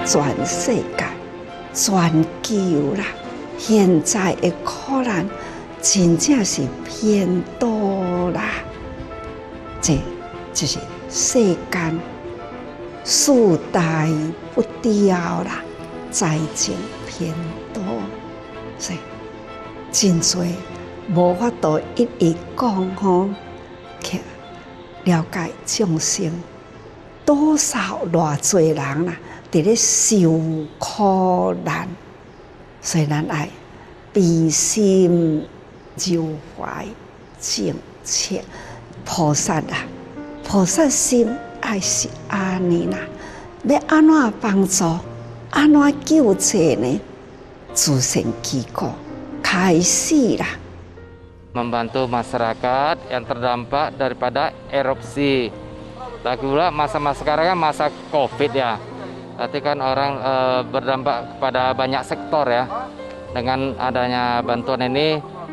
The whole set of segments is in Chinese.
全世界、全球啦，现在的苦难真正是偏多啦。这就是世间世代不调啦，灾情偏多，所以真多无法度一一讲吼，去了解众生多少偌多人啦，伫咧受苦难，所以咱爱悲心柔怀正切。菩萨啊，菩萨心爱是安尼啦，要安怎帮助，安怎救济呢？自身机构开始啦。 Membantu masyarakat yang terdampak daripada erupsi. Lagi pula masa-masa sekarang kan masa COVID ya. Berarti kan orang berdampak kepada banyak sektor ya. Dengan adanya bantuan ini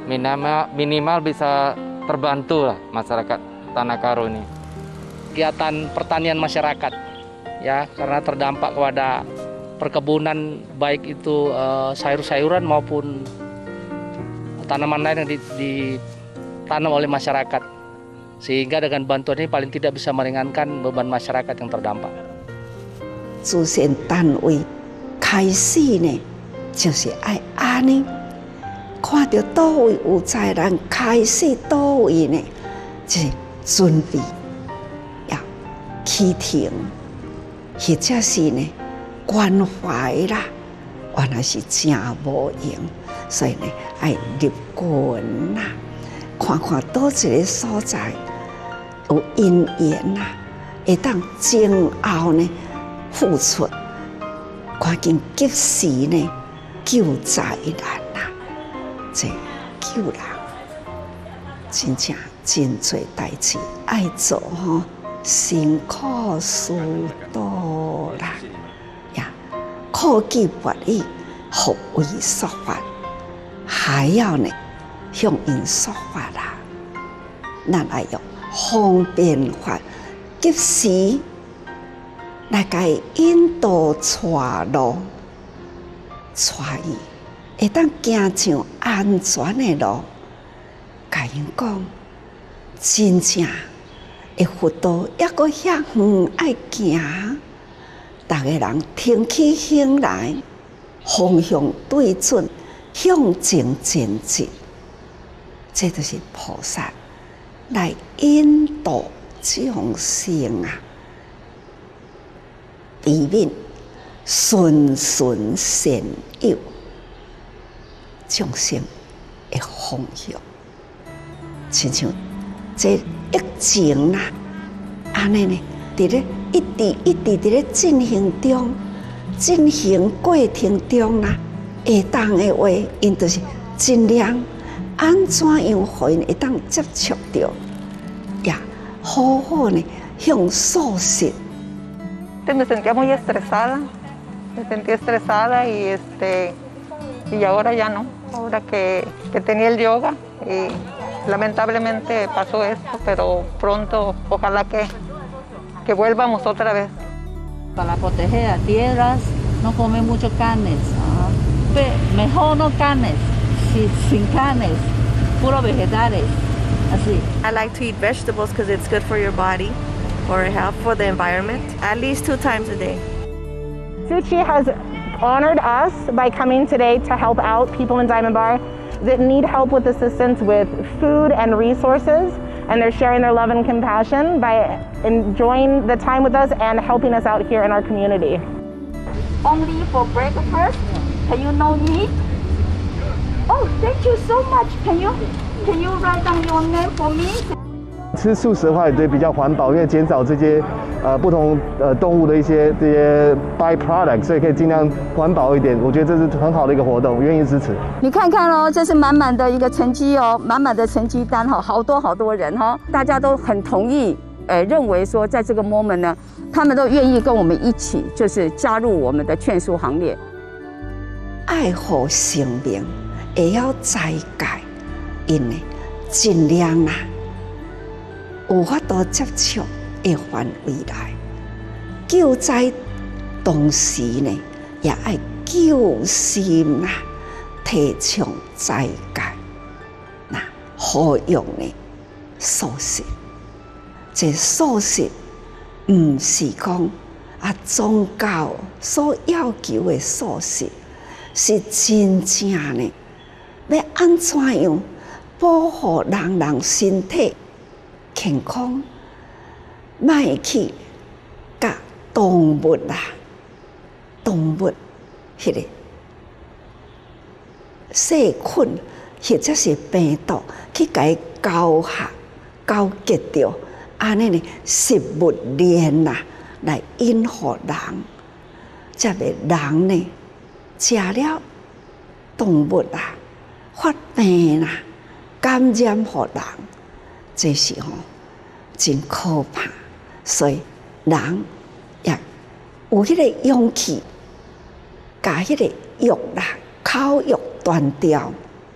minimal bisa terbantu lah masyarakat Tanah Karo ini. Kegiatan pertanian masyarakat ya, karena terdampak kepada perkebunan baik itu sayur-sayuran maupun tanaman lain yang ditanam oleh masyarakat, sehingga dengan bantuan ini paling tidak bisa meringankan beban masyarakat yang terdampak. 自身单位开始呢，就是爱安尼。看到倒位有灾难，开始倒位呢，就是准备要启停，或者是呢关怀啦，原来是真无用，所以呢爱入群啦，看看倒一个所在有因缘啦，会当前后呢付出，赶紧及时呢救灾难啦。这救人真正真多代志爱做吼，辛苦事多啦呀，苦记薄义，福为说法，还要呢向因说法啦。咱来用方便法，及时来给引导带路，带伊。会当行上安全的路，甲因讲，真正的佛道抑阁遐远爱行，逐个人挺起胸来，方向对准，向前前进，这就是菩萨来引导众生啊，避免循循善诱。众生的方向，亲像这疫情啦，安尼呢，伫咧一直伫咧进行中，进行过程中啦，会当的话，因就是尽量安怎样，互因会当接触到，也好好呢向素食。 Me sentía muy estresada, me sentía estresada y ahora ya no. Ahora que tenía el yoga y lamentablemente pasó esto, pero pronto ojalá que vuelvamos otra vez. Para proteger las tierras, no comer mucho carnes, mejor no carnes, sin carnes, puro vegetales, así. I like to eat vegetables because it's good for your body, for health, for the environment, at least 2 times a day. Tzu Chi has honored us by coming today to help out people in Diamond Bar that need help with assistance with food and resources, and they're sharing their love and compassion by enjoying the time with us and helping us out here in our community. Only for breakfast, can you know me? Oh, thank you so much. Can you write down your name for me? 吃素食的话，也对比较环保，因为减少这些不同动物的这些 byproduct， 所以可以尽量环保一点。我觉得这是很好的一个活动，我愿意支持。 你看看哦，这是满满的一个成绩哦，满满的成绩单哈，好多人哈，大家都很同意，认为说在这个 moment 呢，他们都愿意跟我们一起，就是加入我们的劝素行列。 爱护生命，也要栽改，因为尽量啦。有法度接触的范围内，救灾同时呢，也爱救心啦，提倡斋戒，那何用呢？素食，这素食唔是讲宗教所要求的素食，是真正呢，要安怎样保护人身体健康，卖去甲动物迄个细菌或者是病毒去甲伊交结着，安尼呢食物链来引互人，才袂人呢食了动物发病感染互人，这是真可怕。所以人也有迄个勇气，甲迄个药口药断掉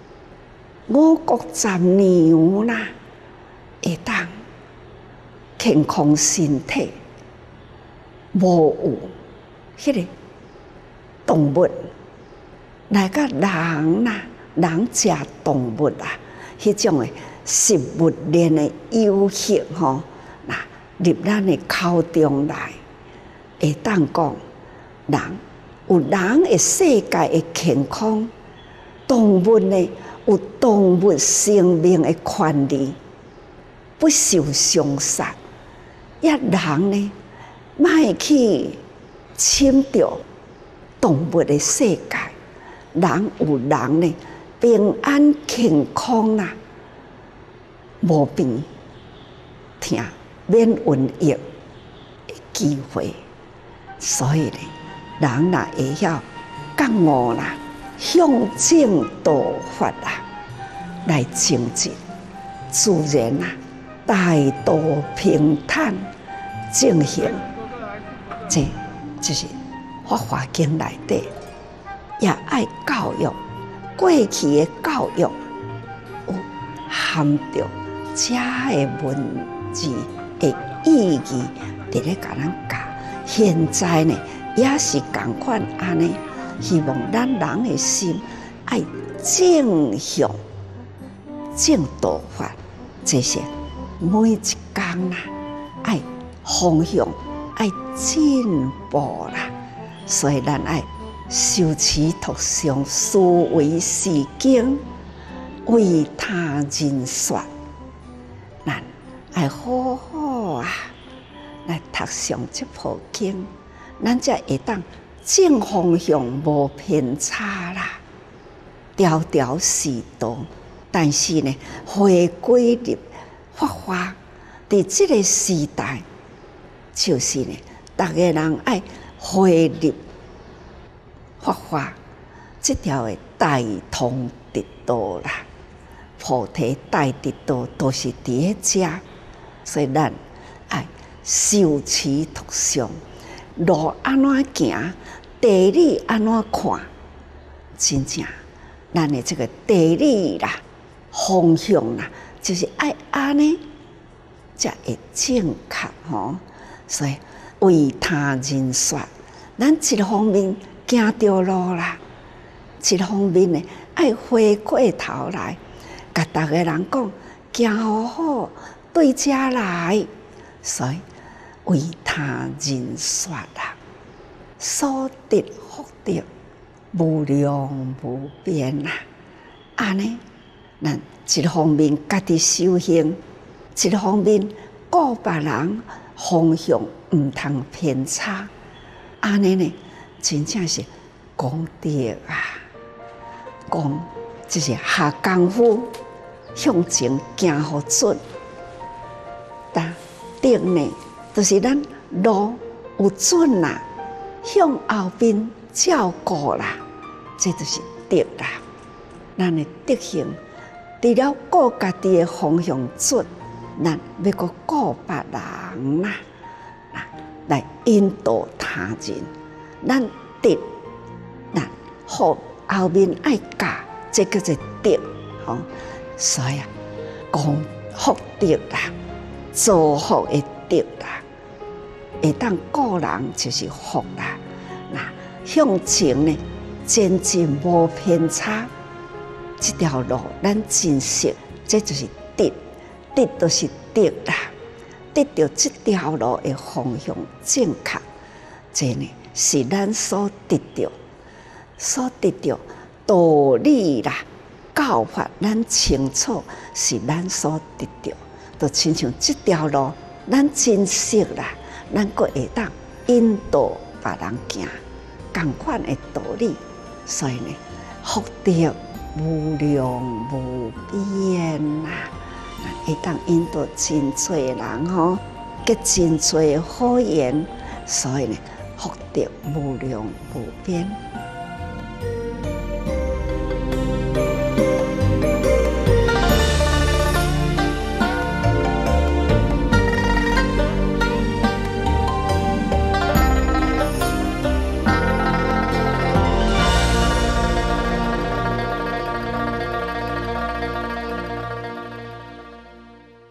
，5穀雜糧會當健康身體，無有迄個動物來甲人食動物迄種的食物鏈的有效入咱的口中來，會當講人有人的世界的健康，動物呢有動物生命的權利，不受傷殺。一人呢，莫去侵着動物的世界，人有人呢平安健康無病痛免瘟疫的機會，所以呢，人若會曉覺悟向正道法來精進，自然大道平坦正行。這就是法華經內底也愛教育，過去的教育有含着這個文字的意義，佇咧甲咱教。現在呢，也是同款安尼，希望咱人的心愛正向正道法，這些每一天愛方向愛進步啦。所以咱愛修持讀誦，思維是經，為他人說。咱愛好好來讀誦這部經，咱才會當正方向無偏差啦，條條是道。但是呢，回歸入法華，在這個時代，就是呢，大家人愛回入法華這條的大通直道啦，菩提大直道都是佇遮，所以咱愛修持讀誦，路安怎行，地理安怎看，真正咱的這個地理方向就是愛安尼，才會正確所以為他人說，咱一方面行對路啦，一方面呢愛回過頭來，甲大家人講行好好，對遮來，所以為他人說所得福德無量無邊安尼。咱一方面家己修行，一方面顧別人方向唔通偏差，安尼呢，真正是功德講就是下功夫向前行好準。但德呢，就是咱路有準啦，向後邊照顧啦，這就是德啦。咱的德行。除了顧家己的方向準，咱要閣顧別人來引導他人。咱德，咱後面愛教，這個是德所以講福德造福的德會當顧人就是福啦。 向前呢，前进无偏差。这条路咱真实，这就是得，得就是得啦。得到这条路的方向正确，这呢是咱所得到道理啦、教法，咱清楚是咱所得到。就亲像这条路，咱真实啦，咱阁会当引导别人行同款的道理，所以呢，福德无量无边啦。会当引导真多人吼，结真多好缘，所以呢，福德无量无边。